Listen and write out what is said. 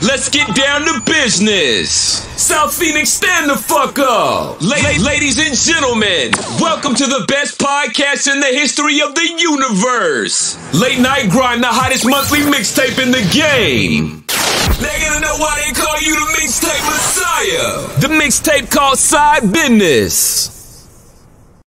Let's get down to business. South Phoenix, stand the fuck up. Ladies and gentlemen, welcome to the best podcast in the history of the universe. Late Night Grind, the hottest monthly mixtape in the game. They're gonna know why they call you the Mixtape Messiah. The mixtape called Side Business.